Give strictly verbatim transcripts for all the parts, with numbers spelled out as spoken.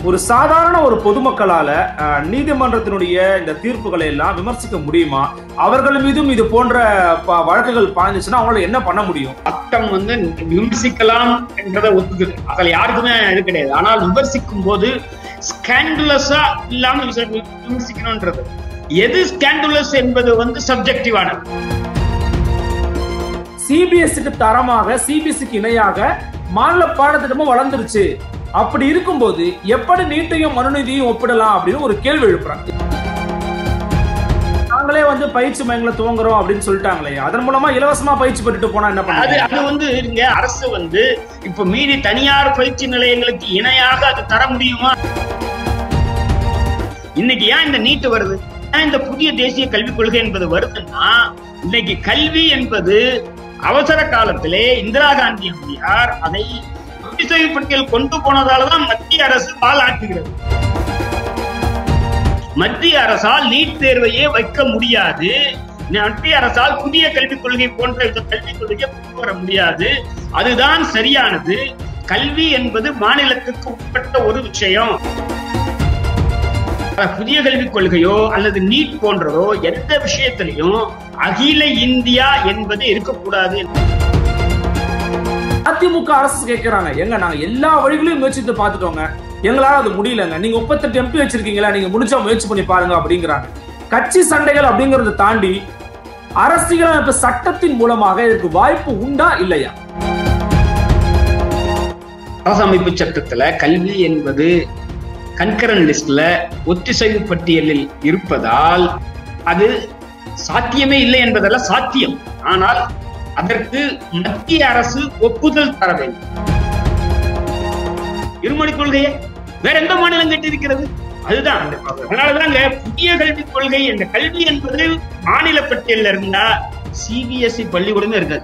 ஒரு சாதாரண ஒரு பொதுமக்களால நீதிமன்றத்தினுடைய இந்த தீர்ப்புகளை எல்லாம் விமர்சிக்க முடியுமா? அவர்கள் மீதும் இது போன்ற வழக்குகள் பாய்ந்துச்சுன்னா அவங்களால என்ன பண்ண முடியும்? சட்டம் வந்து விமர்சிக்கலாம் என்றதை ஒத்துக்குது, அதில் யாருக்குமே இது கிடையாது. ஆனால் விமர்சிக்கும் போது ஸ்கேண்டலஸா இல்லாம விமர்சிக்கணும்ன்றது. எது ஸ்கேண்டலஸ் என்பது வந்து சப்ஜெக்டிவானது. சிபிஎஸ்சிக்கு தரமாக சிபிஎஸ்சிக்கு இணையாக மாநில பாடத்திட்டமும் வளர்ந்துருச்சு. அப்படி இருக்கும்போது எப்படி நீட்டையும் மனுநீதியும் ஒப்பிடலாம் அப்படின்னு ஒரு கேள்வி எழுப்புறாங்க. நாங்களே வந்து பயிற்சி மையங்களை துவங்குறோம் அப்படின்னு சொல்லிட்டாங்களே, அதன் மூலமா இலவசமா பயிற்சி பெற்றுட்டு போனா என்ன பண்ண? அது வந்து இங்க அரசு வந்து இப்ப மீறி தனியார் பயிற்சி நிலையங்களுக்கு இணையாக அது தர முடியுமா? இன்னைக்கு ஏன் இந்த நீட் வருது, ஏன் இந்த புதிய தேசிய கல்விக் கொள்கை என்பது வருதுன்னா, இன்னைக்கு கல்வி என்பது அவசர காலத்திலே இந்திரா காந்தி அம்மையார் அதை பட்டியல் கொண்டு போனதாலதான் மத்திய அரசு பால் ஆட்டுகிறது. மத்திய அரசால் நீட் தேர்வையே வைக்க முடியாது. மத்திய அரசால் புதிய கல்விக் கொள்கை போன்ற கல்விக் கொள்கையை கொண்டு வர முடியாது. அதுதான் சரியானது. கல்வி என்பது மாநிலத்துக்கு உட்பட்ட ஒரு விஷயம். புதிய கல்விக் கொள்கையோ அல்லது நீட் போன்றதோ எந்த விஷயத்திலையும் அகில இந்தியா என்பது இருக்கக்கூடாது. அதிமுக அரசு கேட்கிறாங்க, எங்க நாங்க எல்லா வழிகளையும் முயற்சித்து பார்த்துட்டோங்க, எங்களால அது முடியலங்க, நீங்க முப்பத்தெட்டு எம்பி வச்சிருக்கீங்களா, நீங்க முடிச்சா முயற்சி பண்ணி பாருங்க அப்படிங்கிறாங்க. கட்சி சண்டைகள் அப்படிங்கறத தாண்டி அரசியலமைப்பு சட்டத்தின் மூலமாக இதற்கு வாய்ப்பு உண்டா இல்லையா? அரசமைப்பு சட்டத்துல கல்வி என்பது கன்கரண்ட் லிஸ்ட்ல ஒத்திசைவு பட்டியலில் இருப்பதால் அது சாத்தியமே இல்லை என்பதல்ல, சாத்தியம். ஆனால் அதற்கு மத்திய அரசு ஒப்புதல் தர வேண்டும். இருமொழி கொள்கையை வேற எந்த மாநிலம் கேட்டிருக்கிறது? அதுதான். அதனாலதாங்க புதிய கல்விக் கொள்கை என்ற கல்வி என்பது மாநில பட்டியலில் இருந்தா சிபிஎஸ்இ பள்ளிக்கூடமே இருக்காது.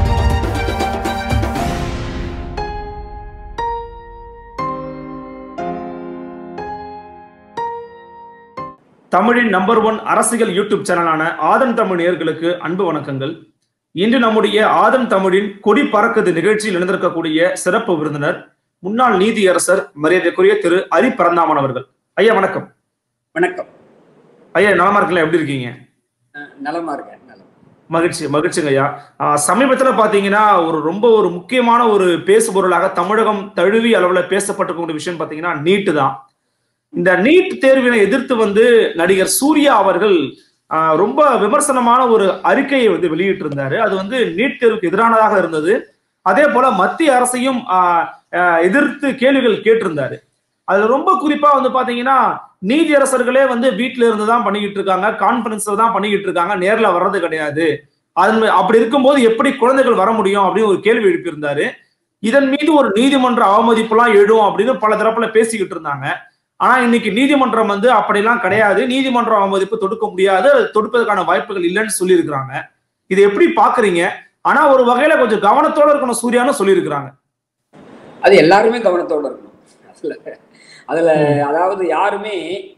தமிழின் நம்பர் ஒன் அரசியல் யூடியூப் சேனலான ஆதன் தமிழ் நேயர்களுக்கு அன்பு வணக்கங்கள். இன்று நம்முடைய ஆதன் தமிழின் கொடி பறக்குது நிகழ்ச்சியில் இணைந்திருக்கக்கூடிய சிறப்பு விருந்தினர் முன்னாள் நீதி அரசர் மரியாதைக்குரிய திரு ஹரி பரந்தாமன் அவர்கள். ஐயா வணக்கம். வணக்கம் ஐயா, நலமா இருக்கல? எப்படி இருக்கீங்க? நலமா இருக்கேன். மகிழ்ச்சி மகிழ்ச்சிங்க ஐயா. சமீபத்துல பாத்தீங்கன்னா ஒரு ரொம்ப ஒரு முக்கியமான ஒரு பேசு பொருளாக தமிழகம் தழுவி அளவுல பேசப்பட்டிருக்கக்கூடிய விஷயம் பாத்தீங்கன்னா நீட்டு தான். இந்த நீட் தேர்வினை எதிர்த்து வந்து நடிகர் சூர்யா அவர்கள் ரொம்ப விமர்சனமான ஒரு அறிக்கையை வந்து வெளியிட்டு இருந்தாரு. அது வந்து நீட் தேர்வுக்கு எதிரானதாக இருந்தது. அதே போல மத்திய அரசையும் எதிர்த்து கேள்விகள் கேட்டிருந்தாரு. அதுல ரொம்ப குறிப்பா வந்து பாத்தீங்கன்னா நீதி அரசர்களே வந்து வீட்டுல இருந்துதான் பண்ணிக்கிட்டு இருக்காங்க, கான்பரன்ஸ்ல தான் பண்ணிக்கிட்டு இருக்காங்க, நேர்ல வர்றது கிடையாது. அது அப்படி இருக்கும்போது எப்படி குழந்தைகள் வர முடியும் அப்படின்னு ஒரு கேள்வி எழுப்பியிருந்தாரு. இதன் மீது ஒரு நீதிமன்ற அவமதிப்பு எல்லாம் எழும் அப்படின்னு பல தரப்புல பேசிக்கிட்டு இருந்தாங்க. ஆனா இன்னைக்கு நீதிமன்றம் வந்து அப்படிலாம் கிடையாது, நீதிமன்றம் அவமதிப்பு தொடுக்க முடியாது, தொடுப்பதற்கான வாய்ப்புகள் இல்லைன்னு சொல்லி இருக்கிறாங்க. இதை எப்படி பாக்குறீங்க? ஆனா ஒரு வகையில கொஞ்சம் கவனத்தோட இருக்கணும் சூர்யான்னு சொல்லி இருக்கிறாங்க. அது எல்லாருமே கவனத்தோட இருக்கணும். அதுல அதுல அதாவது யாருமே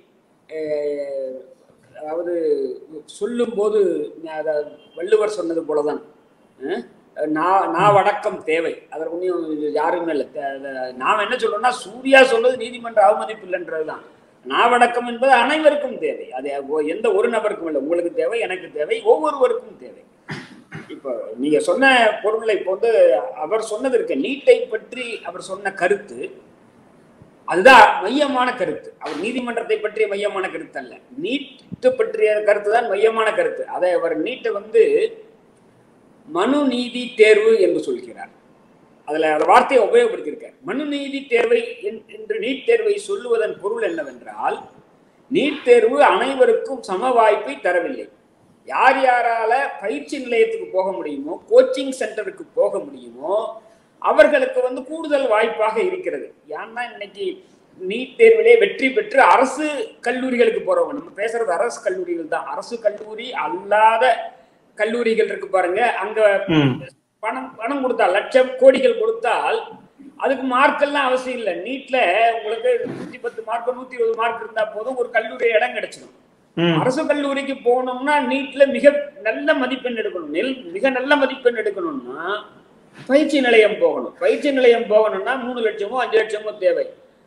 அதாவது சொல்லும் போது வள்ளுவர் சொன்னது போலதான் நான் வடக்கம் தேவை. அதற்கு ஒன்றும் யாருமே இல்லை. நாம் என்ன சொல்றோம்னா சூர்யா சொல்றது நீதிமன்ற அவமதிப்பு இல்லைன்றதுதான். நான் வடக்கம் என்பது அனைவருக்கும் தேவை. அது எந்த ஒரு நபருக்கும் இல்லை. உங்களுக்கு தேவை, எனக்கு தேவை, ஒவ்வொருவருக்கும் தேவை. இப்போ நீங்க சொன்ன பொருளை இப்போ வந்து அவர் சொன்னது இருக்க நீட்டை பற்றி அவர் சொன்ன கருத்து அதுதான் மையமான கருத்து. அவர் நீதிமன்றத்தை பற்றிய மையமான கருத்து அல்ல, நீட்டை பற்றிய கருத்து தான் மையமான கருத்து. அதை அவர் நீட்டை வந்து மனு நீதி தேர்வு என்று சொல்கிறார். அதுல அந்த வார்த்தையை உபயோகப்படுத்தியிருக்கார். மனு நீதி தேர்வை என்று நீட் தேர்வை சொல்லுவதன் பொருள் என்னவென்றால், நீட் தேர்வு அனைவருக்கும் சம வாய்ப்பை தரவில்லை. யார் யாரால பயிற்சி நிலையத்துக்கு போக முடியுமோ, கோச்சிங் சென்டருக்கு போக முடியுமோ, அவர்களுக்கு வந்து கூடுதல் வாய்ப்பாக இருக்கிறது. ஏன்னா இன்னைக்கு நீட் தேர்விலே வெற்றி பெற்று அரசு கல்லூரிகளுக்கு போறவங்க, நம்ம பேசுறது அரசு கல்லூரிகள் தான். அரசு கல்லூரி அல்லாத கல்லூரிகள் இருக்கு பாருங்க, அங்க பணம் பணம் கொடுத்தால் லட்சம் கோடிகள் கொடுத்தால் அதுக்கு மார்க் எல்லாம் அவசியம் இல்லை. நீட்ல உங்களுக்கு நூத்தி பத்து மார்க் நூத்தி இருபது மார்க் இருந்தா போதும், ஒரு கல்லூரி இடம் கிடைச்சிடும். அரசு கல்லூரிக்கு போகணும்னா நீட்ல மிக நல்ல மதிப்பெண் எடுக்கணும். நெல் மிக நல்ல மதிப்பெண் எடுக்கணும்னா பயிற்சி நிலையம் போகணும். பயிற்சி நிலையம் போகணும்னா மூணு லட்சமோ அஞ்சு லட்சமோ தேவை.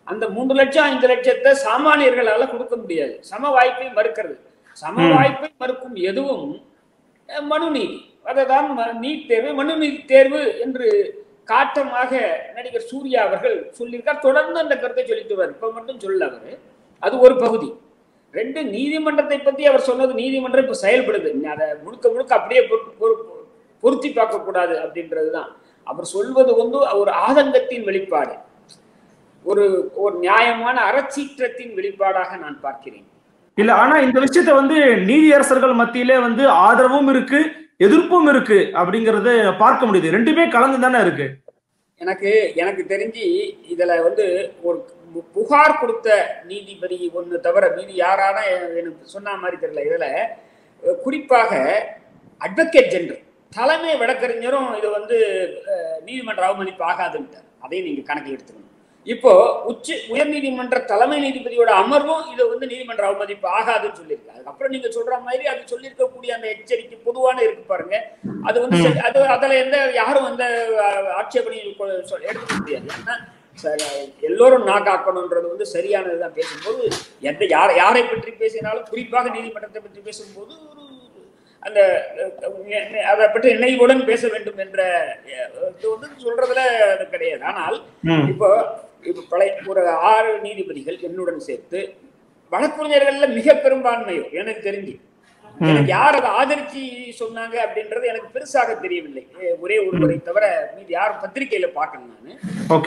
அந்த மூன்று லட்சம் ஐந்து லட்சத்தை சாமானியர்களால கொடுக்க முடியாது. சம வாய்ப்பை மறுக்கிறது. சம வாய்ப்பை மறுக்கும் எதுவும் மனு நீதி. அதைதான் நீட் தேர்வு மனு நீதி தேர்வு என்று காட்டமாக நடிகர் சூர்யா அவர்கள் சொல்லியிருக்கார். தொடர்ந்து அந்த கருத்தை சொல்லிட்டு வர இப்ப மட்டும் சொல்ல அவரு. அது ஒரு பகுதி. ரெண்டு, நீதிமன்றத்தை பத்தி அவர் சொன்னது, நீதிமன்றம் இப்ப செயல்படுது, அதை முழுக்க முழுக்க அப்படியே பொருத்தி பார்க்க கூடாது அப்படின்றதுதான் அவர் சொல்வது. வந்து ஒரு ஆதங்கத்தின் வெளிப்பாடு, ஒரு ஒரு நியாயமான அறச்சீற்றத்தின் வெளிப்பாடாக நான் பார்க்கிறேன். இல்ல, ஆனா இந்த விஷயத்த வந்து நீதியரசர்கள் மத்தியிலே வந்து ஆதரவும் இருக்கு, எதிர்ப்பும் இருக்கு அப்படிங்கறத பார்க்க முடியுது. ரெண்டுமே கலந்து தானே இருக்கு. எனக்கு எனக்கு தெரிஞ்சு இதுல வந்து ஒரு புகார் கொடுத்த நீதிபதி ஒண்ணு தவிர மீதி யாரான எனக்கு சொன்ன மாதிரி தெரியல. இதுல குறிப்பாக அட்வொகேட் ஜெனரல் தலைமை வழக்கறிஞரும் இது வந்து நீதிமன்ற அவமதிப்பு ஆகாதுன்ட்டார். அதையும் நீங்க கணக்கில் எடுத்துக்கணும். இப்போ உச்ச உயர் நீதிமன்ற தலைமை நீதிபதியோட அமர்வும் இது வந்து நீதிமன்ற அவமதிப்பு ஆகாதுன்னு சொல்லியிருக்கு. அதுக்கப்புறம் நீங்க சொல்ற மாதிரி அது சொல்லியிருக்கக்கூடிய அந்த எச்சரிக்கை பொதுவான இருக்கு பாருங்க, அது வந்து அது அதுல எந்த யாரும் வந்து ஆட்சேபனையும் எடுத்துக்க முடியாது. ஏன்னா எல்லோரும் நாக்காக்கணும்ன்றது வந்து சரியானதுதான். பேசும்போது எந்த யார் யாரை பற்றி பேசினாலும் குறிப்பாக நீதிமன்றத்தை பற்றி பேசும்போது ஒரு அந்த அதை பற்றி நினைவுடன் பேச வேண்டும் என்ற வந்து சொல்றதுல அது கிடையாது. ஆனால் இப்போ இப்ப பழைய ஒரு ஆறு நீதிபதிகள் என்னுடன் சேர்த்து வழக்கறிஞர்கள்ல மிக பெரும்பான்மையோ எனக்கு தெரிஞ்சு எனக்கு யார் அதை ஆதரிச்சு சொன்னாங்க அப்படின்றது எனக்கு பெருசாக தெரியவில்லை. ஒரே ஒருவரை தவிர மீது யாரும் பத்திரிகையில பார்க்கணும்.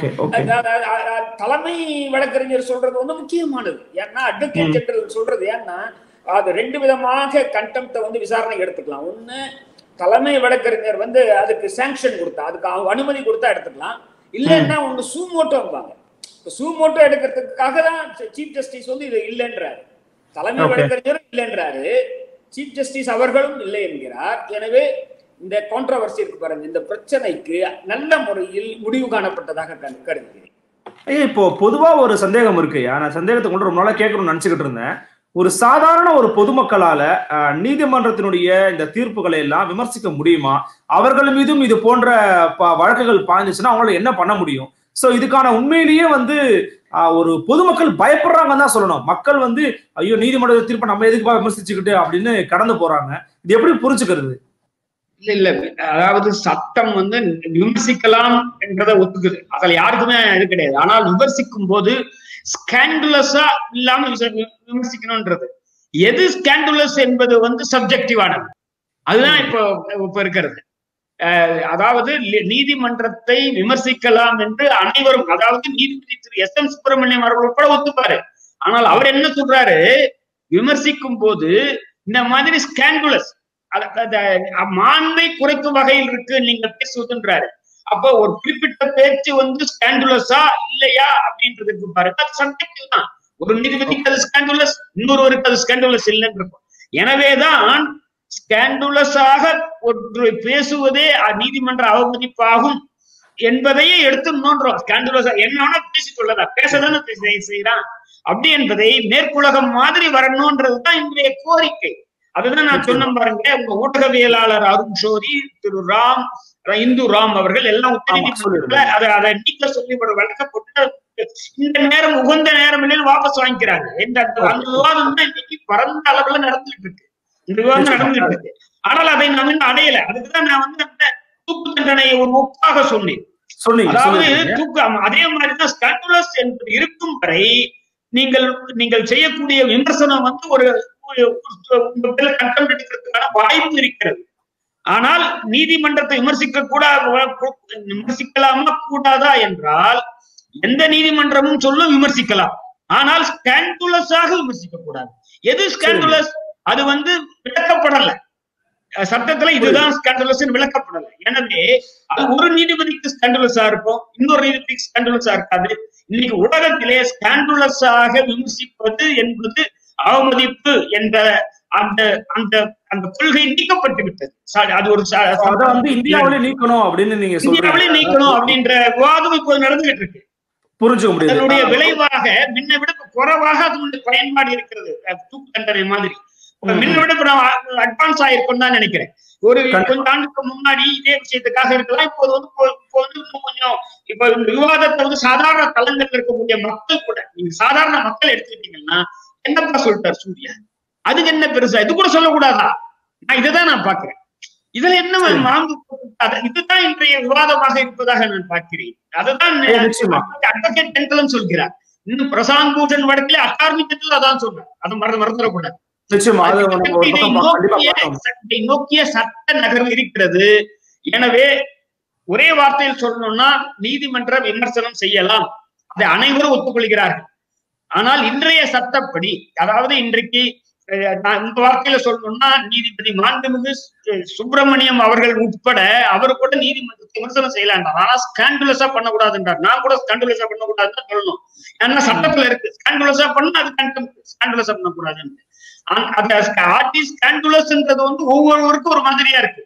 நான் தலைமை வழக்கறிஞர் சொல்றது வந்து முக்கியமானது. ஏன்னா அட்வொகேட் ஜெனரல் சொல்றது ஏன்னா அது ரெண்டு விதமாக கண்டெம்ப்ட வந்து விசாரணை எடுத்துக்கலாம். ஒண்ணு, தலைமை வழக்கறிஞர் வந்து அதுக்கு சாங்ஷன் கொடுத்தா, அதுக்கு அனுமதி கொடுத்தா எடுத்துக்கலாம். இல்லைன்னா ஒண்ணு சூமோட்டோ வைப்பாங்க. சூமோட்டோ எடுக்கிறதுக்காக தான் சீஃப் ஜஸ்டிஸ் வந்து இது இல்லைன்றாரு. தலைமை வழக்கறிஞரும் இல்லைன்றாரு, சீஃப் ஜஸ்டிஸ் அவர்களும் இல்லை என்கிறார். எனவே இந்த கான்ட்ரோவர்சி இருக்கு பாருங்க, இந்த பிரச்சனைக்கு நல்ல முறையில் முடிவு காணப்பட்டதாக கருதுகிறேன். இப்போ பொதுவா ஒரு சந்தேகம் இருக்கு. நான் சந்தேகத்தை கொண்டு ரொம்ப நாளா கேட்கணும்னு நினைச்சுக்கிட்டு இருந்தேன். ஒரு சாதாரண ஒரு பொதுமக்களால நீதிமன்றத்தினுடைய இந்த தீர்ப்புகளை எல்லாம் விமர்சிக்க முடியுமா? அவர்கள் மீதும் இது போன்ற வழக்குகள் பாய்ந்துச்சுன்னா அவங்களால என்ன பண்ண முடியும்? சோ இதுக்கான உண்மையிலேயே வந்து ஒரு பொதுமக்கள் பயப்படுறாங்கன்னு தான் சொல்லணும். மக்கள் வந்து ஐயோ நீதிமன்ற தீர்ப்பை நம்ம எதுக்கு விமர்சிச்சுக்கிட்டு அப்படின்னு கடந்து போறாங்க. இது எப்படி புரிஞ்சுக்கிறது? இல்ல இல்ல அதாவது சட்டம் வந்து விமர்சிக்கலாம் என்றதை ஒத்துக்குது, அதுல யாருக்குமே இது கிடையாது. ஆனால் விமர்சிக்கும் போது ஸ்கேண்டுலஸா இல்லாம விமர்சிக்கணும்ன்றது, எது ஸ்கேண்டுலஸ் என்பது வந்து சப்ஜெக்டிவானது. அதுதான் இப்போ இப்ப இருக்கிறது. அதாவது நீதிமன்றத்தை விமர்சிக்கலாம் என்று அனைவரும், அதாவது நீதிபதி திரு எஸ் எம் சுப்பிரமணியம் அவர்கள் கூட ஒத்துப்பாரு. ஆனால் அவர் என்ன சொல்றாரு, விமர்சிக்கும் போது இந்த மாதிரி ஸ்கேண்டுலஸ் மாண்பை குறைக்கும் வகையில் இருக்கு நீங்க பேசுவதுன்றாரு. அப்போ ஒரு குறிப்பிட்ட பேச்சு வந்து ஸ்கேண்டுலஸா இல்லையா அப்படின்றதுக்கு பாருங்க, அது சப்ஜெக்டிவ் தான். ஒரு நீதிபதிக்கு அது ஸ்கேண்டுலஸ், இன்னொருவருக்கு அது ஸ்கேண்டுலஸ் இல்லைன்னு இருக்கும். எனவேதான் ஸ்கேண்டுலஸாக ஒன்று பேசுவதே நீதிமன்ற அவமதிப்பாகும் என்பதையே எடுத்து நோன்றோம். ஸ்கேண்டுலஸா என்ன பேசி கொள்ளதா, பேசதானே செய்யறான் அப்படி என்பதை மேற்குலகம் மாதிரி வரணும்ன்றதுதான் இன்றைய கோரிக்கை. அதுதான் நான் சொன்ன பாருங்க, உங்க ஊடகவியலாளர் அருண் ஷோரி, திரு ராம், இந்து ராம் அவர்கள் எல்லாம் உத்தரநீதிமன்றத்துல அதை அதை நீக்க சொல்லி ஒரு வழக்கப்பட்டு இந்த நேரம் உகந்த நேரம் இல்லைன்னு வாபஸ் வாங்கிக்கிறாங்க. இந்த அந்த விவாதம் தான் இன்னைக்கு பரந்த அளவுல நடந்துட்டு இருக்கு. இந்த விவாதம் நடந்துட்டு இருக்கு. ஆனால் அதை நம்ம இன்னும் அடையல. அதுக்குதான் நான் வந்து அந்த தூக்கு தண்டனையை ஒரு ஒப்பாக சொன்னேன். அதாவது தூக்கு அதே மாதிரிதான் ஸ்கேண்டுலஸ் என்பது இருக்கும் வரை நீங்கள் நீங்கள் செய்யக்கூடிய விமர்சனம் வந்து ஒரு எடுக்கிறதுக்கான வாய்ப்பு இருக்கிறது. ஆனால் நீதிமன்றத்தை விமர்சிக்க கூடாது, விமர்சிக்கலாமா கூடாதா என்றால் எந்த நீதிமன்றமும் சொல்லும் விமர்சிக்கலாம். ஆனால் ஸ்கேண்டுலஸாக விமர்சிக்க கூடாது. எது ஸ்கேண்டுலஸ் அது வந்து விளக்கப்படல சட்டத்துல, இதுதான் ஸ்கேண்டுலஸ் விளக்கப்படல. எனவே அது ஒரு நீதிபதிக்கு ஸ்கேண்டுலஸா இருக்கும், இன்னொரு நீதிபதிக்கு ஸ்கேண்டுலஸா இருக்காது. இன்னைக்கு உலகத்திலே ஸ்கேண்டுலஸாக விமர்சிப்பது என்பது அவமதிப்பு என்ற அந்த அந்த அந்த கொள்கை நீக்கப்பட்டு விட்டது. அது ஒரு இந்தியாவிலே நீக்கணும் அப்படின்னு நீங்க இந்தியாவிலே நீக்கணும் அப்படின்ற விவாதம் இப்போது நடந்துகிட்டு இருக்கு. புரிஞ்சுக்க முடியாது. அதனுடைய விளைவாக முன்ன விட குறைவாக அதனுடைய பயன்பாடு இருக்கிறது. தூக்கு தண்டனை மாதிரி முன்ன விட அட்வான்ஸ் ஆயிருக்கும் தான் நினைக்கிறேன். ஒரு கொஞ்ச ஆண்டுக்கு முன்னாடி இதே விஷயத்துக்காக இருக்கலாம். இப்போது வந்து இப்போ வந்து கொஞ்சம் இப்ப இந்த விவாதத்தை வந்து சாதாரண தளங்கள் இருக்கக்கூடிய மக்கள் கூட, நீங்க சாதாரண மக்கள் எடுத்துக்கிட்டீங்கன்னா என்னப்பா சொல்லிட்டார் சூர்யா, அதுக்கு என்ன பெருசா, இது கூட சொல்லக்கூடாதா? நான் இதைதான் நான் பாக்குறேன். இதுல என்ன மாம்பு, இதுதான் இன்றைய விவாதமாக இருப்பதாக நான் பார்க்கிறேன். அதுதான் அட்வொகேட் ஜெனரலும் சொல்கிறார். இன்னும் பிரசாந்த் பூஷன் வழக்கிலே அட்டார்னி ஜெனரல் அதான் சொல்றார். அதை மறந்து மறந்துடக்கூடாது. நோக்கிய சட்ட நகர்வு இருக்கிறது. எனவே ஒரே வார்த்தையில் சொல்லணும்னா நீதிமன்ற விமர்சனம் செய்யலாம், அதை அனைவரும் ஒத்துக்கொள்கிறார்கள். ஆனால் இன்றைய சட்டப்படி, அதாவது இன்றைக்கு இந்த வார்த்தையில சொல்லணும்னா நீதிபதி மாண்புமிகு சுப்பிரமணியம் அவர்கள் உட்பட அவர் கூட நீதிமன்றத்தை விமர்சனம் செய்யலாம். ஆனா ஸ்காண்டுலஸா பண்ணக்கூடாதுன்றார். நான் கூட ஸ்காண்டுலஸா பண்ணக்கூடாதுன்னு சொல்லணும். ஏன்னா சட்டத்துல இருக்கு ஸ்காண்டுலஸா பண்ணா அது கண்டெம்ட், ஸ்காண்டுலஸா பண்ணக்கூடாதுன்னு. வந்து ஒவ்வொருவருக்கும் ஒரு மாதிரியா இருக்கு.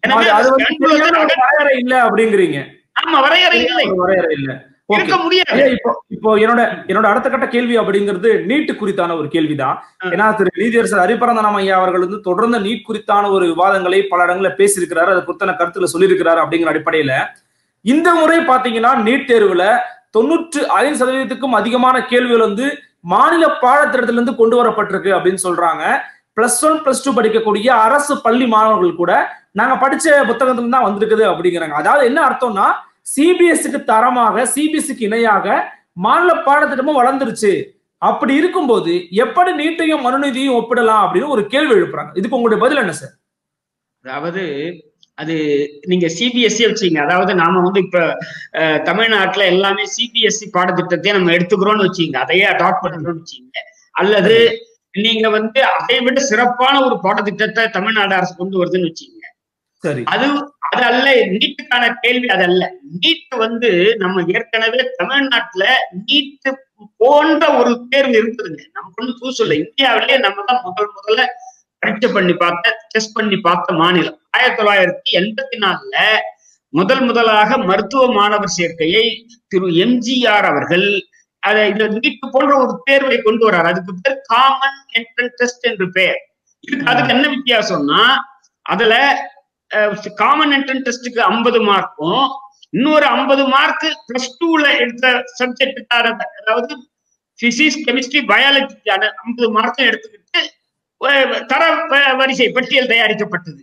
இல்ல அப்படிங்கிறீங்க. ஆமா, வரையறை இல்லை, வரையறை இல்ல, இருக்க முடியாது. இப்போ இப்போ என்னோட என்னோட அடுத்த கட்ட கேள்வி அப்படிங்கிறது நீட் குறித்தான ஒரு கேள்விதான். ஏன்னா திரு நீதியரசர் ஹரிபரந்தனம் ஐயா அவர்கள் வந்து தொடர்ந்து நீட் குறித்தான ஒரு விவாதங்களை பல இடங்கள்ல பேசியிருக்கிறாரு, அதை குறித்தான கருத்துல சொல்லியிருக்கிறாரு. அப்படிங்கிற அடிப்படையில இந்த முறை பாத்தீங்கன்னா நீட் தேர்வுல தொண்ணூற்று ஐந்து சதவீதத்துக்கும் அதிகமான கேள்விகள் வந்து மாநில பாடத்திட்டத்தில இருந்து கொண்டு வரப்பட்டிருக்கு அப்படின்னு சொல்றாங்க. பிளஸ் ஒன் பிளஸ் டூ படிக்கக்கூடிய அரசு பள்ளி மாணவர்கள் கூட நாங்க படிச்ச புத்தகத்துல தான் வந்திருக்குது அப்படிங்கிறாங்க. அதாவது என்ன அர்த்தம்னா சிபிஎஸ்சிக்கு தரமாக சிபிஎஸ்சிக்கு இணையாக மாநில பாடத்திட்டமும் வளர்ந்துருச்சு. அப்படி இருக்கும்போது எப்படி நீட்டையும் மனுநீதியும் ஒப்பிடலாம் அப்படின்னு ஒரு கேள்வி எழுப்புறாங்க. இதுக்கு உங்களுடைய பதில் என்ன சார்? அதாவது அது நீங்க சிபிஎஸ்சி வச்சீங்க, அதாவது நாம வந்து இப்ப தமிழ்நாட்டுல எல்லாமே சிபிஎஸ்சி பாடத்திட்டத்தையே நம்ம எடுத்துக்கிறோம்னு வச்சீங்க, அதையே அடாப்ட் பண்றோம்னு வச்சீங்க. அல்லது நீங்க வந்து அதை விட சிறப்பான ஒரு பாடத்திட்டத்தை தமிழ்நாடு அரசு கொண்டு வருதுன்னு வச்சீங்க. அது அது அல்ல நீட்டுக்கான கேள்வி, அது அல்ல. நீட் வந்து நம்ம ஏற்கனவே தமிழ்நாட்டுல நீட்டு போன்ற ஒரு தேர்வு இருக்குதுங்க. நம்ம ஒண்ணு புதுசு இல்லை. இந்தியாவிலேயே நம்ம தான் முதல் முதல்ல பரீட்சை பண்ணி பார்த்த டெஸ்ட் பண்ணி பார்த்த மாநிலம். ஆயிரத்தி தொள்ளாயிரத்தி எண்பத்தி நாலுல முதல் முதலாக மருத்துவ மாணவர் சேர்க்கையை திரு எம்ஜிஆர் அவர்கள் அதை இந்த நீட்டு போன்ற ஒரு தேர்வை கொண்டு வர்றாரு. அதுக்கு பேர் காமன் என்ட்ரன்ஸ் டெஸ்ட் என்று பெயர். இதுக்கு அதுக்கு என்ன வித்தியாசம்னா, அதுல காமன் என்ட்ரன்ஸ் டெஸ்டுக்கு ஐம்பது மார்க்கும் இன்னொரு ஐம்பது மார்க் பிளஸ் டூல எடுத்த சப்ஜெக்டுக்கான, அதாவது பிசிக்ஸ் கெமிஸ்ட்ரி பயாலஜிக்கான ஐம்பது மார்க்கும் எடுத்துக்கிட்டு தர வரிசை பட்டியல் தயாரிக்கப்பட்டது.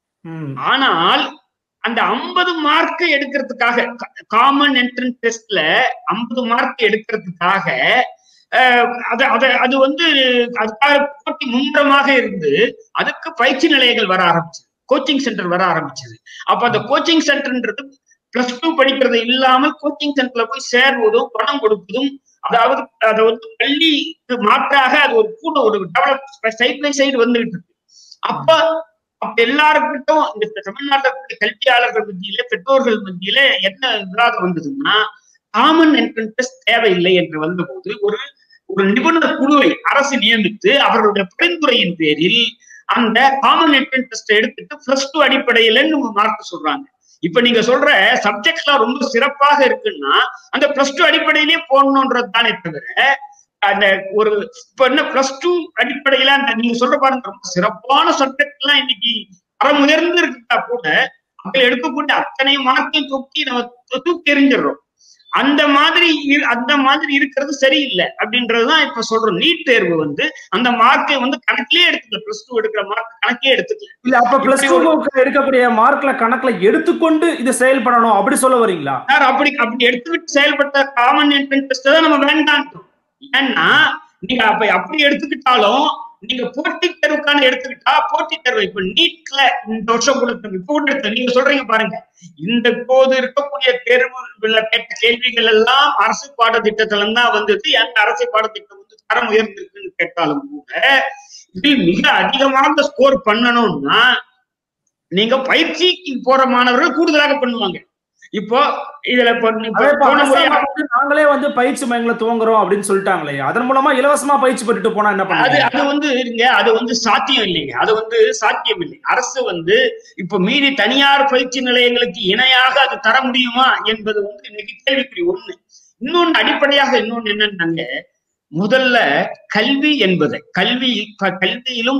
ஆனால் அந்த ஐம்பது மார்க் எடுக்கிறதுக்காக காமன் என்ட்ரன்ஸ் டெஸ்ட்ல ஐம்பது மார்க் எடுக்கிறதுக்காக அது அது வந்து அதுக்காக போட்டி மும்முரமாக இருந்து அதுக்கு பயிற்சி நிலையங்கள் வர ஆரம்பிச்சது, கோச்சிங் சென்டர் வர ஆரம்பிச்சது. அப்ப அந்த கோச்சிங் சென்டர்ன்றது பிளஸ் டூ படிக்கிறது இல்லாமல் கோச்சிங் சென்டர்ல போய் சேர்வதும் பணம் கொடுப்பதும், அதாவது அதை வந்து பள்ளிக்கு மாற்றாக அது ஒரு கூட ஒரு டெவலப் சைட் பை சைடு வந்துகிட்டு இருக்கு. அப்ப அப்ப எல்லாருக்கிட்டும் இந்த தமிழ்நாட்டில் கல்வியாளர்கள் மத்தியில பெற்றோர்கள் மத்தியில என்ன விவாதம் வந்ததுன்னா, காமன் என்ட்ரன்ஸ் டெஸ்ட் தேவையில்லை என்று வந்தபோது ஒரு ஒரு நிபுணர் குழுவை அரசு நியமித்து அவர்களுடைய பரிந்துரையின் பேரில் அந்த காமன் என்ட்ரன்ஸ் டெஸ்ட் எடுத்துட்டு பிளஸ் டூ அடிப்படையில மார்க் சொல்றாங்க. இப்ப நீங்க சொல்ற சப்ஜெக்ட்ஸ் எல்லாம் ரொம்ப சிறப்பாக இருக்குன்னா அந்த பிளஸ் டூ அடிப்படையிலேயே போடணும்ன்றது தானே தவிர, அந்த ஒரு இப்ப என்ன பிளஸ் டூ அடிப்படையில அந்த நீங்க சொல்ற பாருங்க ரொம்ப சிறப்பான சப்ஜெக்ட் எல்லாம் இன்னைக்கு தரம் உயர்ந்து இருக்கா கூட அதில் எடுக்கக்கூடிய அத்தனை மார்க்கையும் தூக்கி நம்ம தூக்கி எறிஞ்சிடறோம். அந்த மாதிரி அந்த மாதிரி இருக்கிறது சரியில்லை அப்படின்றதுதான் இப்ப சொல்றோம். நீட் தேர்வு வந்து அந்த மார்க்கை வந்து கணக்கிலே எடுத்துக்கல, பிளஸ் டூ எடுக்கிற மார்க் கணக்கே எடுத்துக்கல. இல்ல அப்ப பிளஸ் டூ எடுக்கக்கூடிய மார்க்ல கணக்குல எடுத்துக்கொண்டு இது செயல்படணும் அப்படி சொல்ல வரீங்களா சார்? அப்படி அப்படி எடுத்துக்கிட்டு செயல்பட்ட காமன் என்ட்ரன்ஸ் டெஸ்ட் தான் நம்ம வேண்டாம். ஏன்னா நீங்க அப்ப அப்படி எடுத்துக்கிட்டாலும் நீங்க போட்டித் தேர்வுக்கான எடுத்துக்கிட்டா போட்டித் தேர்வு இப்ப நீட்ல இந்த வருஷம் கொடுத்த இப்ப எடுத்து நீங்க சொல்றீங்க பாருங்க, இந்த போது இருக்கக்கூடிய தேர்வுல கேட்ட கேள்விகள் எல்லாம் அரசு பாடத்திட்டத்துல தான் வந்தது. எந்த அரசு பாடத்திட்டம் வந்து தரம் உயர்ந்திருக்குன்னு கேட்டாலும் கூட இதில் மிக அதிகமாக ஸ்கோர் பண்ணணும்னா நீங்க பயிற்சிக்கு போற மாணவர்கள் கூடுதலாக பண்ணுவாங்க. இப்போ இதுல நாங்களே வந்து பயிற்சி மையங்களை துவங்குறோம் அப்படின்னு சொல்லிட்டாங்களே, அதன் மூலமா இலவசமா பயிற்சி பெற்றுட்டு போனா என்ன பண்ண? அது அது வந்து இருங்க, அது வந்து சாத்தியம் இல்லைங்க, அது வந்து சாத்தியம் இல்லை. அரசு வந்து இப்ப மீதி தனியார் பயிற்சி நிலையங்களுக்கு இணையாக அது தர முடியுமா என்பது வந்து இன்னைக்கு கேள்விக்குறி ஒண்ணு. இன்னொன்னு அடிப்படையாக இன்னொன்னு என்னன்னாங்க, முதல்ல கல்வி என்பதை கல்வி கல்வியிலும்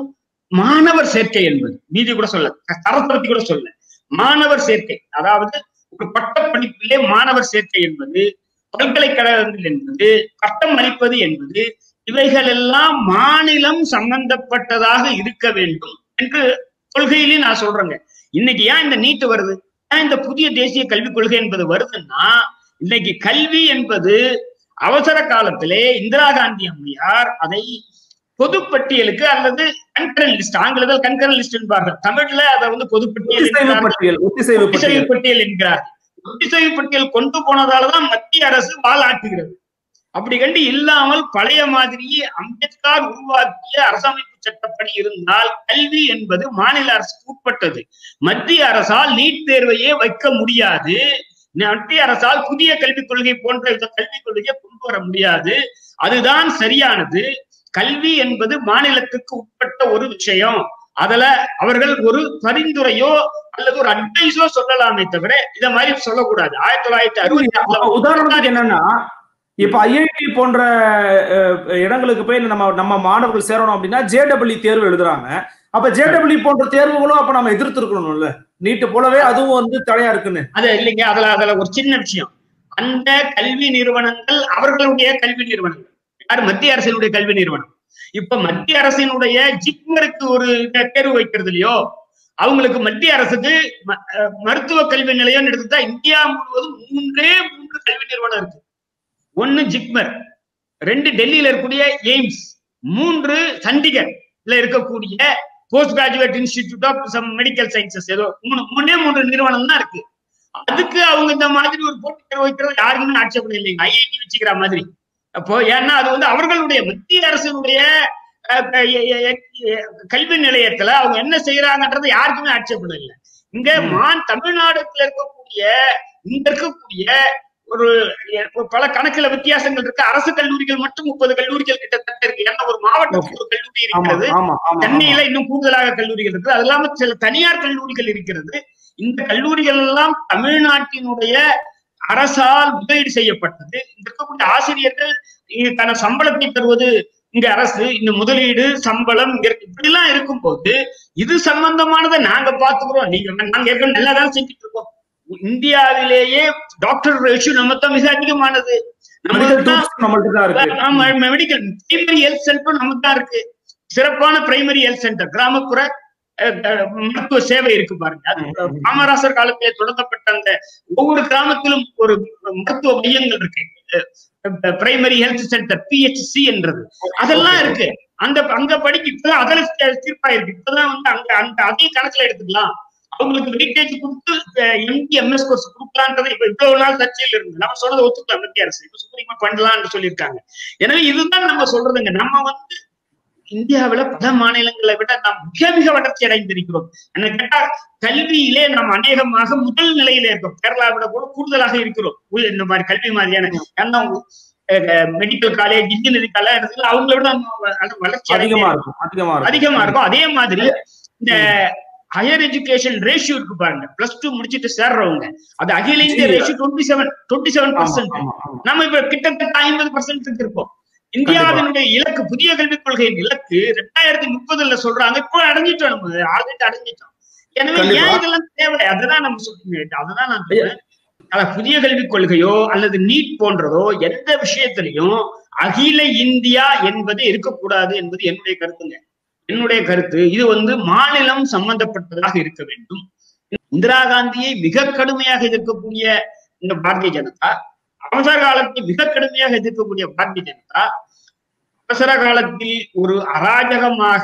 மாணவர் சேர்க்கை என்பது நீதி கூட சொல்ல, தரத்தை கூட சொல்ல, மாணவர் சேர்க்கை, அதாவது ஒரு பட்ட படிப்பிலே மாணவர் சேர்க்கை என்பது, பல்கலைக்கழகங்கள் என்பது, பட்டம் அளிப்பது என்பது, இவைகள் எல்லாம் மாநிலம் சம்பந்தப்பட்டதாக இருக்க வேண்டும் என்று கொள்கையிலே நான் சொல்றேங்க. இன்னைக்கு ஏன் இந்த நீட் வருது, ஏன் இந்த புதிய தேசிய கல்விக் கொள்கை என்பது வருதுன்னா, இன்னைக்கு கல்வி என்பது அவசர காலத்திலே இந்திரா காந்தி அம்மையார் அதை பொதுப்பட்டியலுக்கு அல்லது கன்கரன் லிஸ்ட், ஆங்கிலத்தில் கன்கரன் லிஸ்ட் என்பார்கள், தமிழ்ல அதை வந்து பொதுப்பட்டியல் ஒத்திசைவு பட்டியல் என்கிறார். ஒத்திசைவு பட்டியல் கொண்டு போனதாலதான் மத்திய அரசு வாலாட்டுகிறது. அப்படி கண்டு இல்லாமல் பழைய மாதிரியே அம்பேத்கர் உருவாக்கிய அரசமைப்பு சட்டப்படி இருந்தால் கல்வி என்பது மாநில அரசுக்கு உட்பட்டது. மத்திய அரசால் நீட் தேர்வையே வைக்க முடியாது, மத்திய அரசால் புதிய கல்விக் கொள்கை போன்ற கல்விக் கொள்கையை கொண்டு வர முடியாது. அதுதான் சரியானது. கல்வி என்பது மாநிலத்துக்கு உட்பட்ட ஒரு விஷயம். அதுல அவர்கள் ஒரு பரிந்துரையோ அல்லது ஒரு அட்வைஸோ சொல்லலாமே தவிர இத மாதிரி சொல்லக்கூடாது. ஆயிரத்தி தொள்ளாயிரத்தி அறுபத்தி உதாரணத்துக்கு என்னன்னா, இப்ப ஐஐடி போன்ற இடங்களுக்கு போய் நம்ம நம்ம மாணவர்கள் சேரணும் அப்படின்னா ஜேடபிள்யூ தேர்வு எழுதுறாங்க. அப்ப ஜேடபிள்யூ போன்ற தேர்வுகளும் அப்ப நம்ம எதிர்த்து இருக்கணும்ல, நீட்டு போலவே அதுவும் வந்து தடையா இருக்குன்னு. அது இல்லைங்க, அதுல அதுல ஒரு சின்ன விஷயம், அந்த கல்வி நிறுவனங்கள் அவர்களுடைய கல்வி நிறுவனங்கள், யார் மத்திய அரசினுடைய கல்வி நிறுவனம். இப்ப மத்திய அரசினுடைய ஜிப்மருக்கு ஒரு தேர்வு வைக்கிறது இல்லையோ, அவங்களுக்கு மத்திய அரசுக்கு மருத்துவ கல்வி நிலையம் எடுத்துட்டா இந்தியா முழுவதும் மூன்றே மூன்று கல்வி நிறுவனம் இருக்கு. ஒன்னு ஜிப்மர், ரெண்டு டெல்லியில இருக்கக்கூடிய எய்ம்ஸ், மூன்று சண்டிகர்ல இருக்கக்கூடிய post graduate institute of some medical sciences, ஏதோ மூணு மூணே மூன்று நிறுவனம் தான் இருக்கு. அதுக்கு அவங்க இந்த மாதிரி ஒரு போட்டி தேர்வு வைக்கிறது யாருக்குமே ஆட்சேபம் இல்லைங்க, ஐஐடி வச்சுக்கிற மாதிரி. அப்போ ஏன்னா அது வந்து அவர்களுடைய மத்திய அரசினுடைய கல்வி நிலையத்துல அவங்க என்ன செய்யறாங்கன்றது யாருக்குமே ஆட்சேபம் இல்லை. இங்க மான் தமிழ்நாடுல இருக்கக்கூடிய இங்க இருக்கக்கூடிய ஒரு பல கணக்குல வித்தியாசங்கள் இருக்கு. அரசு கல்லூரிகள் மட்டும் முப்பது கல்லூரிகள் கிட்டத்தட்ட இருக்கு. ஏன்னா ஒரு மாவட்டத்துக்கு ஒரு கல்லூரி இருக்கிறது, சென்னையில இன்னும் கூடுதலாக கல்லூரிகள் இருக்கு, அது இல்லாம சில தனியார் கல்லூரிகள் இருக்கிறது. இந்த கல்லூரிகள் எல்லாம் தமிழ்நாட்டினுடைய அரசால் முதலீடு செய்யப்பட்டது. இங்க இருக்கக்கூடிய ஆசிரியர்கள் தன சம்பளத்தை தருவது இங்க அரசு, இந்த முதலீடு சம்பளம் இப்படி எல்லாம் இருக்கும் போது இது சம்பந்தமானதை நாங்க பாத்துக்கிறோம். நீங்க நாங்க ஏற்கனவே நல்லா தான் செஞ்சுட்டு இருக்கோம். இந்தியாவிலேயே டாக்டர் ரேஷியோ நம்ம தான் மிக அதிகமானது. மெடிக்கல் பிரைமரி ஹெல்த் சென்டர் நமக்கு தான் இருக்கு. சிறப்பான பிரைமரி ஹெல்த் சென்டர், கிராமப்புற மருத்துவ சேவை இருக்கு பாருங்க. காமராசர் காலத்திலே தொடங்கப்பட்ட அந்த ஒவ்வொரு கிராமத்திலும் ஒரு மருத்துவ மையங்கள் இருக்கு, பிரைமரி ஹெல்த் சென்டர் பிஹெச்சி என்றது, அதெல்லாம் இருக்கு. அந்த அங்க படிக்க இப்பதான் அதில் தீர்ப்பா இருக்கு. இப்பதான் வந்து அங்க அந்த அதே கணக்குல எடுத்துக்கலாம். அவங்களுக்கு வெயிட்டேஜ் கொடுத்து எம்டி எம்எஸ் கோர்ஸ் கொடுக்கலான்றதை இப்ப இவ்வளவு நாள் சர்ச்சையில் இருந்து நம்ம சொல்றதை ஒத்துக்கலாம் மத்திய அரசு இப்ப சுப்ரீமா பண்ணலாம்னு சொல்லியிருக்காங்க. எனவே இதுதான் நம்ம சொல்றதுங்க. நம்ம வந்து இந்தியாவில பல மாநிலங்களை விட நாம் மிக மிக வளர்ச்சி அடைந்திருக்கிறோம். என்ன கேட்டா கல்வியிலே நாம் அநேகமாக முதல் நிலையில இருக்கோம். கேரளாவிட கூட கூடுதலாக இருக்கிறோம் இந்த மாதிரி கல்வி மாதிரியான. ஏன்னா மெடிக்கல் காலேஜ், இன்ஜினியரிங் காலேஜ் அவங்கள விட வளர்ச்சி அதிகமா இருக்கும் அதிகமா இருக்கும் அதே மாதிரி இந்த ஹையர் எஜுகேஷன் ரேஷியோ இருக்கு பாருங்க, பிளஸ் டூ முடிச்சுட்டு சேர்றவங்க, அது அகில இந்திய ratio twenty seven twenty seven percent. நம்ம இப்ப கிட்டத்தட்ட ஐம்பது பர்சன்ட் இருப்போம். இந்தியாவினுடைய இலக்கு, புதிய கல்விக் கொள்கையின் இலக்கு ரெண்டாயிரத்தி முப்பதுல சொல்றாங்க, இப்போ அடைஞ்சிட்டோம், நம்ம ஆல்ரெடி அடைஞ்சிட்டோம். எனவே ஏன் இதெல்லாம் தேவை, அதுதான் நம்ம சொல்றோம். அதுதான் நான் சொல்றேன், புதிய கல்விக் கொள்கையோ அல்லது நீட் போன்றதோ எந்த விஷயத்திலையும் அகில இந்தியா என்பது இருக்கக்கூடாது என்பது என்னுடைய கருத்துங்க. என்னுடைய கருத்து இது வந்து மாநிலம் சம்பந்தப்பட்டதாக இருக்க வேண்டும். இந்திரா காந்தியை மிக கடுமையாக எதிர்க்கக்கூடிய இந்த பாரதிய ஜனதா, அவசர காலத்தில் மிக கடுமையாக எதிர்க்கக்கூடிய பாரதிய ஜனதா, அவசர காலத்தில் ஒரு அராஜகமாக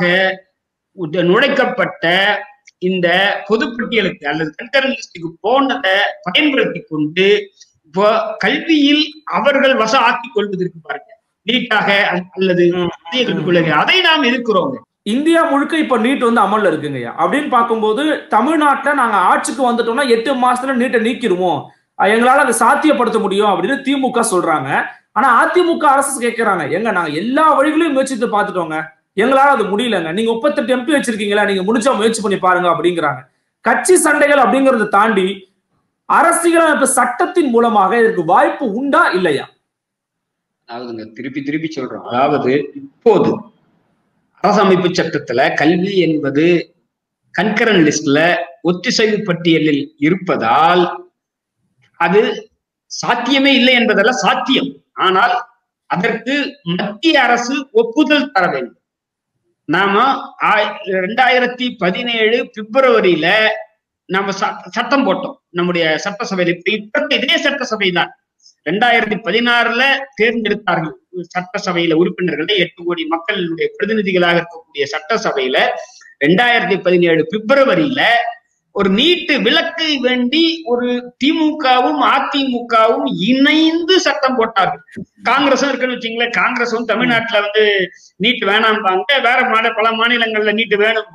நுழைக்கப்பட்ட இந்த பொதுப்பட்டியலுக்கு அல்லது கன்கரன் லிஸ்டுக்கு போனதை பயன்படுத்தி கொண்டு இப்போ கல்வியில் அவர்கள் வசம் ஆக்கிக் கொள்வதற்கு பாருங்க, நீட்டாக அல்லது புதிய கல்விக் கொள்கை, அதை நாம் எதிர்க்கிறோங்க. இந்தியா முழுக்க இப்ப நீட் வந்து அமல்ல இருக்குங்கய்யா. அப்படின்னு பார்க்கும்போது தமிழ்நாட்டுல நாங்க ஆட்சிக்கு வந்துட்டோம்னா எட்டு மாசத்துல நீட்டை நீக்கிடுவோம், எங்களால அதை சாத்தியப்படுத்த முடியும் அப்படின்னு திமுக சொல்றாங்க. ஆனா அதிமுக அரசு கேட்கிறாங்க, எங்க நாங்க எல்லா வழிகளையும் முயற்சித்து பார்த்துட்டோங்க, எங்களால அது முடியலங்க, நீங்க முப்பத்தெட்டு எம்பி வச்சிருக்கீங்களா, நீங்க முடிச்சா முயற்சி பண்ணி பாருங்க அப்படிங்கிறாங்க. கட்சி சண்டைகள் அப்படிங்கறத தாண்டி அரசியலமைப்பு சட்டத்தின் மூலமாக இதற்கு வாய்ப்பு உண்டா இல்லையா? அதாவதுங்க திருப்பி திருப்பி சொல்றோம், அதாவது இப்போது அரசமைப்பு சட்டத்துல கல்வி என்பது கன்கரண்ட் லிஸ்ட்ல ஒத்திசைவு பட்டியலில் இருப்பதால் அது சாத்தியமே இல்லை என்பதல்ல, சாத்தியம். ஆனால் அதற்கு மத்திய அரசு ஒப்புதல் தர வேண்டும். நாம ரெண்டாயிரத்தி பதினேழு பிப்ரவரியில நாம சட்டம் போட்டோம் நம்முடைய சட்டசபையில. இப்ப இதே சட்டசபை தான் ரெண்டாயிரத்தி பதினாறுல தேர்ந்தெடுத்தார்கள் சட்டசபையில உறுப்பினர்களை, எட்டு கோடி மக்களுடைய பிரதிநிதிகளாக இருக்கக்கூடிய சட்டசபையில ரெண்டாயிரத்தி பதினேழு பிப்ரவரியில ஒரு நீட்டு விலக்கை வேண்டி ஒரு திமுகவும் அதிமுகவும் இணைந்து சட்டம் போட்டார்கள். காங்கிரஸும் இருக்குன்னு வச்சுங்களேன். காங்கிரஸும் தமிழ்நாட்டுல வந்து நீட் வேணாம்பாங்க, வேற மாநில பல மாநிலங்கள்ல நீட்டு வேணும்.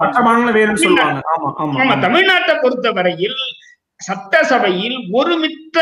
ஆமா, தமிழ்நாட்டை பொறுத்த வரையில் சட்டசபையில் ஒருமித்த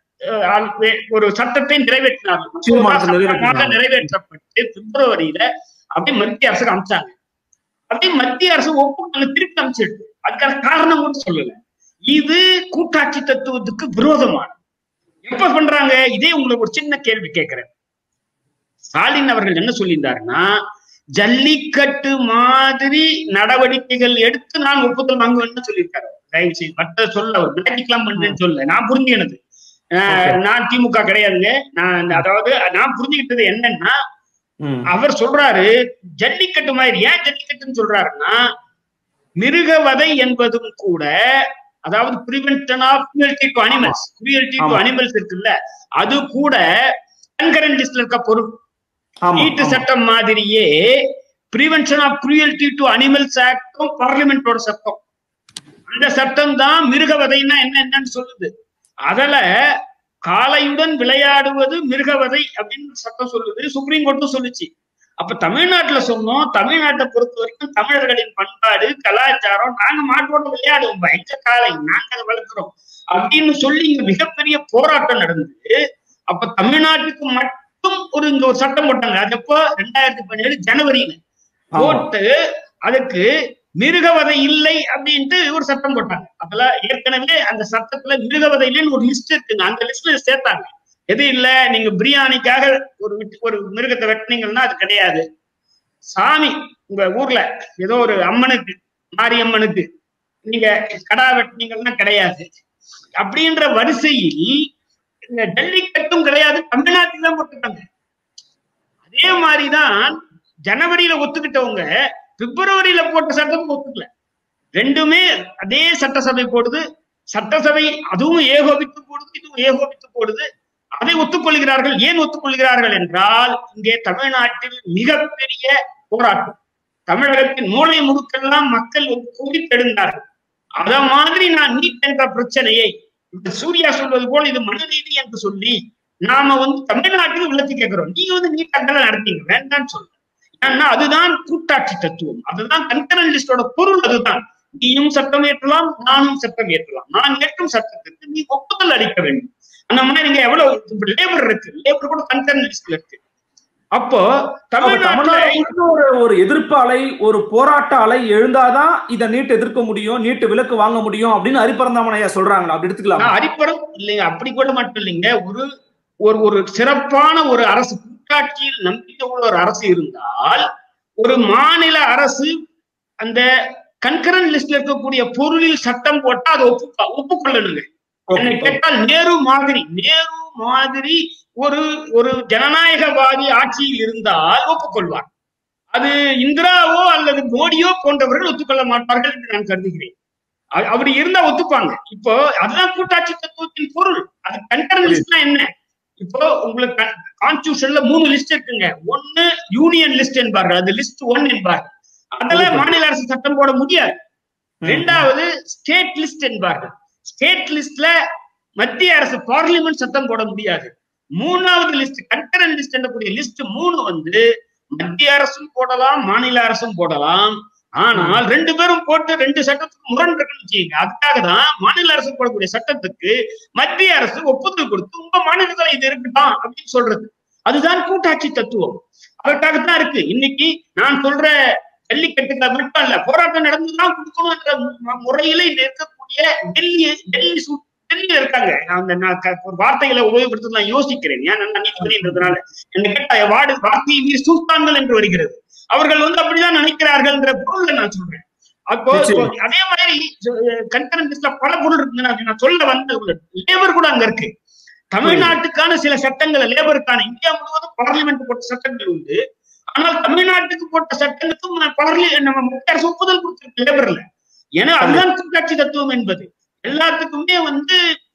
ஒரு சட்டத்தை நிறைவேற்றினார்கள். நிறைவேற்றப்பட்டு பிப்ரவரியில அப்படி மத்திய அரசுக்கு அமைச்சாங்க. அப்படி மத்திய அரசு ஒப்புதல் திருப்பி அமைச்சிருக்கு. அதுக்கான காரணம் கூட சொல்லல. இது கூட்டாட்சி தத்துவத்துக்கு விரோதமான. எப்ப பண்றாங்க இதே? உங்களுக்கு ஒரு சின்ன கேள்வி கேட்கிறேன். ஸ்டாலின் அவர்கள் என்ன சொல்லியிருந்தாருன்னா, ஜல்லிக்கட்டு மாதிரி நடவடிக்கைகள் எடுத்து நான் ஒப்புதல் வாங்குவேன்னு சொல்லியிருக்காரு. தயவு செய்து மற்ற சொல்ல ஒரு விளக்கிக்கலாம் பண்றேன்னு சொல்ல நான் புரிஞ்சுக்கினது. நான் திமுக கிடையாதுங்க. நான் அதாவது நான் புரிஞ்சுக்கிட்டது என்னன்னா, அவர் சொல்றாரு ஜல்லிக்கட்டு மாதிரி. ஏன் ஜல்லிக்கட்டுன்னு சொல்றாருன்னா, மிருகவதை என்பதும் கூட, அதாவது prevention of cruelty to animals, cruelty to animals இருக்குல்ல, அது கூட கன்கரண்ட் லிஸ்ட்ல இருக்க பொருள். நீட்டு சட்டம் மாதிரியே prevention of cruelty to animals ஆக்டும் பார்லிமெண்டோட சட்டம். அந்த சட்டம் தான் மிருகவதைன்னா என்ன என்னன்னு சொல்லுது. அதுல காளையுடன் விளையாடுவது மிருகவதை அப்படின்னு சட்டம் சொல்லுது. சுப்ரீம் கோர்ட்டும் சொல்லுச்சு. அப்ப தமிழ்நாட்டுல சொன்னோம், தமிழ்நாட்டை பொறுத்த வரைக்கும் தமிழர்களின் பண்பாடு கலாச்சாரம், நாங்க மாட்டோட விளையாடுவோம், எங்க காலை நாங்க அதை வளர்க்கிறோம் அப்படின்னு சொல்லி இங்க மிகப்பெரிய போராட்டம் நடந்தது. அப்ப தமிழ்நாட்டுக்கு மட்டும் ஒரு இங்க ஒரு சட்டம் போட்டாங்க. அது எப்போ ரெண்டாயிரத்தி பதினேழு ஜனவரியில போட்டு அதுக்கு மிருகவதை இல்லை அப்படின்ட்டு ஒரு சட்டம் போட்டாங்க. அதுல ஏற்கனவே அந்த சட்டத்துல மிருகவதை இல்லைன்னு ஒரு லிஸ்ட் இருக்குங்க. அந்த லிஸ்ட்ல சேர்த்தாங்க. எது இல்ல, நீங்க பிரியாணிக்காக ஒரு ஒரு மிருகத்தை வெட்டினீங்கன்னா அது கிடையாது. சாமி உங்க ஊர்ல ஏதோ ஒரு அம்மனுக்கு, மாரியம்மனுக்கு நீங்க கடா வெட்டினீங்கன்னா கிடையாது. அப்படின்ற வரிசையில் இந்த ஜல்லிக்கட்டும் கிடையாது, தமிழ்நாட்டில் தான் போட்டுட்டாங்க. அதே மாதிரிதான் ஜனவரியில ஒத்துக்கிட்டவங்க பிப்ரவரியில போட்ட சட்டம் ஒத்துக்கல. ரெண்டுமே அதே சட்டசபை போடுது. சட்டசபை அதுவும் ஏகோபித்து போடுது, இதுவும் ஏகோபித்து போடுது. அதை ஒத்துக்கொள்கிறார்கள். ஏன் ஒத்துக்கொள்கிறார்கள் என்றால், இங்கே தமிழ்நாட்டில் மிகப்பெரிய போராட்டம், தமிழகத்தின் மூளை முடுக்கெல்லாம் மக்கள் கூடி தெழுந்தார்கள். அத மாதிரி நான் நீட் என்ற பிரச்சனையை சூர்யா சொல்வது போல் இது மனுநீதி என்று சொல்லி நாம வந்து தமிழ்நாட்டில் விளக்கி கேட்கிறோம். நீங்க வந்து நீட் அங்கெல்லாம் நடத்தீங்க வேண்டான்னு சொல்ல. ஏன்னா அதுதான் கூட்டாட்சி தத்துவம், அதுதான் கன்கரண்ட் லிஸ்டோட பொருள். அதுதான் நீயும் சட்டம் ஏற்றலாம், நானும் சட்டம் ஏற்றலாம். நான் ஏற்றும் சட்டத்திற்கு நீ ஒப்புதல் அளிக்க வேண்டும். அந்த மாதிரி நீங்க எவ்வளவு லேபர் இருக்கு, லேபர் கூட கன்கரண்ட் லிஸ்ட்ல இருக்கு. அப்போ தமிழ்நாட்டுல ஒரு ஒரு எதிர்ப்பு அலை, ஒரு போராட்ட அலை எழுந்தாதான் இதை நீட் எதிர்க்க முடியும், நீட்டு விலக்கு வாங்க முடியும் அப்படின்னு ஹரிபரந்தாமன் சொல்றாங்களா? அப்படி எடுத்துக்கலாம். ஹரிபரம் இல்லைங்க, அப்படி கூட மட்டும் இல்லைங்க. ஒரு ஒரு ஒரு சிறப்பான ஒரு அரசு, கூட்டாட்சியில் நம்பிக்கை உள்ள ஒரு அரசு இருந்தால், ஒரு மாநில அரசு அந்த கன்கரண்ட் லிஸ்ட்ல இருக்கக்கூடிய பொருளில் சட்டம் போட்டா அதை ஒப்பு ஒப்புக்கொள்ளணுங்க. என்னை கேட்டால் நேரு மாதிரி நேரு மாதிரி ஒரு ஒரு ஜனநாயகவாதி ஆட்சியில் இருந்தால் ஒப்புக்கொள்வார். அது இந்திராவோ அல்லது மோடியோ போன்றவர்கள் ஒத்துக்கொள்ள மாட்டார்கள் என்று நான் கருதுகிறேன். அப்படி இருந்தா ஒத்துப்பாங்க. இப்போ அதுதான் கூட்டாட்சி தத்துவத்தின் பொருள். அது கன்கரண்ட் லிஸ்ட்னா என்ன? இப்போ உங்களுக்கு கான்ஸ்டிடியூஷன்ல மூணு லிஸ்ட் இருக்குங்க. ஒன்னு யூனியன் லிஸ்ட் என்பார்கள், அது லிஸ்ட் ஒன் என்பார்கள். அதுல மாநில அரசு சட்டம் போட முடியாது. இரண்டாவது ஸ்டேட் லிஸ்ட் என்பார்கள். ஸ்டேட் லிஸ்ட்ல மத்திய அரசு பார்லிமெண்ட் சட்டம் போட முடியாது. மூணாவது லிஸ்ட் கன்கரண்ட் லிஸ்ட் என்றக்கூடிய லிஸ்ட் மூணு வந்து மத்திய அரசும் போடலாம், மாநில அரசும் போடலாம். ஆனால் ரெண்டு பேரும் போட்டு ரெண்டு சட்டத்துக்கு முரண் இருக்குன்னு வச்சுக்கீங்க. அதுக்காக தான் மாநில அரசு போடக்கூடிய சட்டத்துக்கு மத்திய அரசு ஒப்புதல் கொடுத்து உங்க மாநிலத்துல இது இருக்கட்டும் அப்படின்னு சொல்றது. அதுதான் கூட்டாட்சி தத்துவம். அதற்காகத்தான் இருக்கு. இன்னைக்கு நான் சொல்ற ஜல்லிக்கட்டுக்கு மட்டும் இல்ல, போராட்டம் நடந்துதான் கொடுக்கணும் என்ற முறையில இங்க இருக்கக்கூடிய டெல்லி டெல்லி டெல்லியில இருக்காங்க. நான் ஒரு வார்த்தைகளை உபயோகப்படுத்த நான் யோசிக்கிறேன். ஏன் நான் நீதிபதின்றதுனால என்ன கேட்டா வார்டு வார்த்தையை மீறி சுல்தான்கள் என்று வருகிறது. அவர்கள் வந்து அப்படிதான் நினைக்கிறார்கள்ன்ற பொருள்ல நான் சொல்றேன். அப்போ அதே மாதிரி கன்கரண்ட் லிஸ்ட்ல பல பொருள் இருக்கு. நான் சொல்ல வந்து லேபர் கூட அங்க இருக்கு. தமிழ்நாட்டுக்கான சில சட்டங்கள் லேபருக்கான இந்தியா முழுவதும் பார்லிமெண்ட் போட்ட சட்டங்கள் உண்டு. ஆனால் தமிழ்நாட்டுக்கு போட்ட சட்டங்களுக்கும் பார்லி நம்ம மத்திய அரசு ஒப்புதல் கொடுத்திருக்கு லேபர்ல. ஏன்னா அதுதான் கூட்டாட்சி தத்துவம் என்பது. எல்லாத்துக்குமே வந்து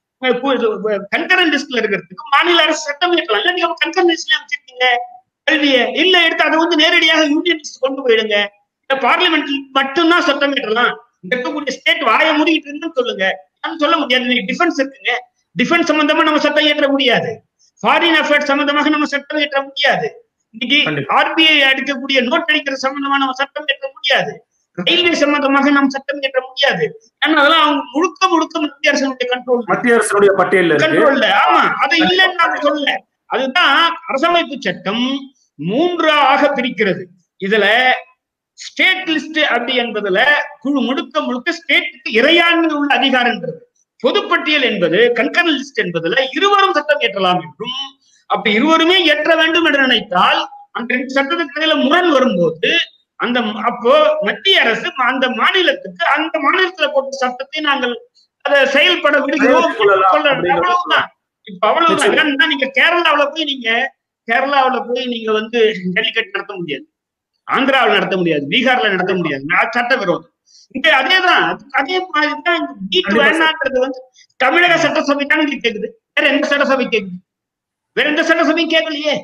கன்கரண்ட் லிஸ்ட்ல இருக்கிறதுக்கு மாநில அரசு சட்டம் ஏற்றலாம். இல்ல நீங்க கன்கரண்ட் லிஸ்ட்ல வச்சிருக்கீங்க கல்வியை, இல்ல எடுத்து அதை வந்து நேரடியாக யூனியன் லிஸ்ட் கொண்டு போயிடுங்க. பார்லிமெண்ட் மட்டும்தான் சட்டம் ஏற்றலாம். இருக்கக்கூடிய ஸ்டேட் வாய மூடிட்டு இருக்குன்னு சொல்லுங்க. சொல்ல முடியாது. டிஃபென்ஸ் இருக்குங்க, டிஃபென்ஸ் சம்பந்தமா நம்ம சட்டம் ஏற்ற முடியாது. ஃபாரின் அஃபேர்ஸ் சம்பந்தமாக நம்ம சட்டம் ஏற்ற முடியாது. இன்னைக்கு ஆர்பிஐ எடுக்கக்கூடிய நோட் அடிக்கிற சம்பந்தமா நம்ம சட்டம் ஏற்ற முடியாது. ரயில்வே சம்பந்தமாக நம்ம சட்டம் ஏற்ற முடியாது. ஏன்னா அதெல்லாம் அவங்க முழுக்க முழுக்க மத்திய அரசுடைய கண்ட்ரோல், மத்திய அரசுடைய பட்டியல் கண்ட்ரோல்ல. ஆமா, அது இல்லைன்னு நான் சொல்லல. அதுதான் அரசமைப்பு சட்டம் மூன்றாக பிரிக்கிறது. இதுல ஸ்டேட் லிஸ்ட் அப்படி என்பதுல குழு முழுக்க முழுக்க ஸ்டேட்டுக்கு இறையாண்மை உள்ள அதிகாரம்ன்றது. பொதுப்பட்டியல் என்பது கன்கரண்ட் லிஸ்ட் என்பதுல இருவரும் சட்டம் ஏற்றலாம் என்றும், அப்படி இருவருமே ஏற்ற வேண்டும் என்று நினைத்தால் அந்த ரெண்டு சட்டத்துக்கு இடையில முரண் வரும்போது அந்த அப்போ மத்திய அரசு அந்த மாநிலத்துக்கு அந்த மாநிலத்துல போட்ட சட்டத்தை நாங்கள் அதை செயல்பட விடுகிறோம். அவ்வளவுதான். இப்ப அவ்வளவுதான். ஏன்னா நீங்க கேரளாவில போய் நீங்க கேரளாவில போய் நீங்க வந்து ஜல்லிக்கட்டு நடத்த முடியாது, ஆந்திராவில் நடத்த முடியாது, பீகார்ல நடத்த முடியாது, சட்ட விரோதம். இங்க அதேதான். அதே மாதிரிதான் நீட் வேண்டான்றது வந்து தமிழக சட்டசபை தான் கேக்குது. வேற எந்த சட்டசபை கேக்குது? வேற எந்த சட்டசபையும் கேட்கலையே.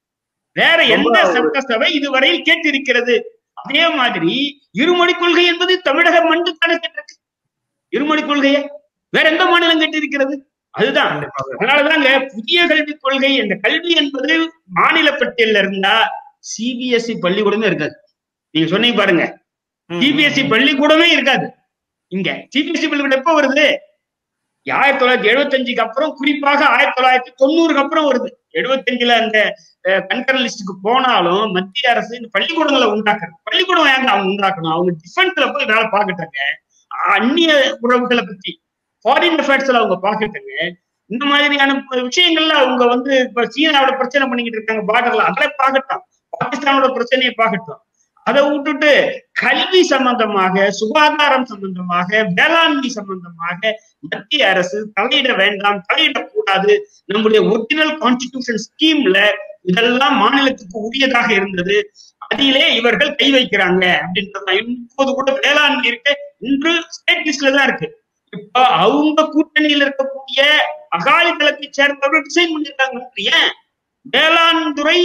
வேற எந்த சட்டசபை இதுவரையில் கேட்டிருக்கிறது? அதே மாதிரி இருமொழி கொள்கை என்பது தமிழக மண்டு கேட்டிருக்கு. இருமொழி கொள்கையை வேற எந்த மாநிலம் கேட்டிருக்கிறது? அதுதான். அதனாலதாங்க புதிய கல்விக் கொள்கை, இந்த கல்வி என்பது மாநில பட்டியல்ல இருந்தா சிபிஎஸ்இ பள்ளிக்கூடமே இருக்காது. நீங்க சொன்னீங்க பாருங்க, சிபிஎஸ்இ பள்ளிக்கூடமே இருக்காது. இங்க சிபிஎஸ்இ பள்ளிக்கூடம் எப்ப வருது? ஆயிரத்தி தொள்ளாயிரத்தி எழுபத்தி அஞ்சுக்கு அப்புறம், குறிப்பாக ஆயிரத்தி தொள்ளாயிரத்தி தொண்ணூறுக்கு அப்புறம் வருது. எழுபத்தி அஞ்சுல அந்த கன்கரண்ட் லிஸ்டுக்கு போனாலும் மத்திய அரசு இந்த பள்ளிக்கூடங்களை உண்டாக்குறது. பள்ளிக்கூடம் ஏங்க அவங்க உண்டாக்கணும்? அவங்க டிஃபென்ஸ்ல போய் வேலை பார்க்கட்டாங்க, அந்நிய உறவுகளை பத்தி ஃபாரின் அஃபேர்ஸ்ல அவங்க பார்க்கட்டாங்க. இந்த மாதிரியான விஷயங்கள்ல அவங்க வந்து இப்ப சீனாவோட பிரச்சனை பண்ணிக்கிட்டு இருக்காங்க பார்டர்ல, அதெல்லாம் பார்க்கட்டும். பாகிஸ்தானோட பிரச்சனையை பார்க்கட்டும். அதை விட்டுட்டு கல்வி சம்பந்தமாக, சுகாதாரம் சம்பந்தமாக, வேளாண்மை சம்பந்தமாக மத்திய அரசு தலையிட வேண்டாம், தலையிடக்கூடாது. நம்முடைய ஒரிஜினல் கான்ஸ்டிடியூஷன் ஸ்கீம்ல இதெல்லாம் மாநிலத்துக்கு உரியதாக இருந்தது, அதிலே இவர்கள் கை வைக்கிறாங்க அப்படின்றதுதான். இப்போது கூட வேளாண்மை இருக்கு, இன்று ஸ்டேட் லிஸ்ட்ல தான் இருக்கு. இப்ப அவங்க கூட்டணியில் இருக்கக்கூடிய அகாலி தளத்தை சேர்ந்தவர்கள் டிசைன் பண்ணிருக்காங்க. ஏன் வேளாண் துறை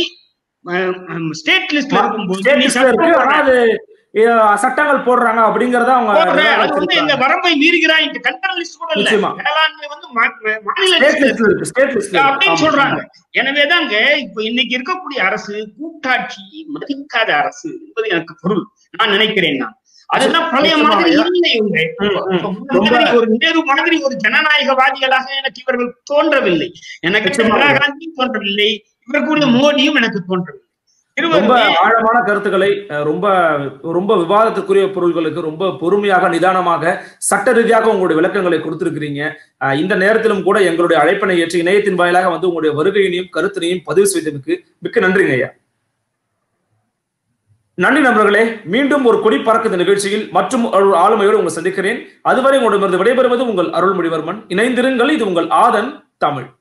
ஸ்டேட் லிஸ்ட்ல இருக்கும்போது சட்டங்கள் போடுறாங்க அப்படிங்கறத அவங்க அது வந்து இந்த வரம்பை மீறுகிறாய். இந்த கன்கரண்ட் லிஸ்ட் கூட இல்ல, வேளாண்மை வந்து மாநில லிஸ்ட் அப்படின்னு சொல்றாங்க. எனவேதாங்க இப்ப இன்னைக்கு இருக்கக்கூடிய அரசு கூட்டாட்சி மதிக்காத அரசு என்பது எனக்கு பொருள் நான் நினைக்கிறேன். நான் அதுதான் பழைய மாதிரி இல்லை. இவங்க ஒரு நேரு மாதிரி ஒரு ஜனநாயகவாதிகளாக எனக்கு இவர்கள் தோன்றவில்லை. எனக்கு இந்திரா காந்தி தோன்றவில்லை, இவர்களுடைய மோடியும் எனக்கு தோன்றவில்லை. ரொம்ப ஆழமான கருத்துக்களை, ரொம்ப ரொம்ப விவாதத்துக்குரிய பொருள்களுக்கு ரொம்ப பொறுமையாக நிதானமாக சட்ட ரீதியாக உங்களுடைய விளக்கங்களை கொடுத்திருக்கிறீங்க. இந்த நேரத்திலும் கூட எங்களுடைய அழைப்பினை ஏற்று இணையத்தின் வாயிலாக வந்து உங்களுடைய வருகையினையும் கருத்தினையும் பதிவு செய்ததுக்கு மிக்க நன்றிங்க ஐயா. நன்றி நண்பர்களே. மீண்டும் ஒரு கொடி பறக்குது நிகழ்ச்சியில் மற்றும் ஆளுமையோடு உங்களை சந்திக்கிறேன். அதுவரை உங்களிடமிருந்து விடைபெறுவது உங்கள் அருள்மொழிவர்மன். இணைந்திருங்கள். இது உங்கள் ஆதன் தமிழ்.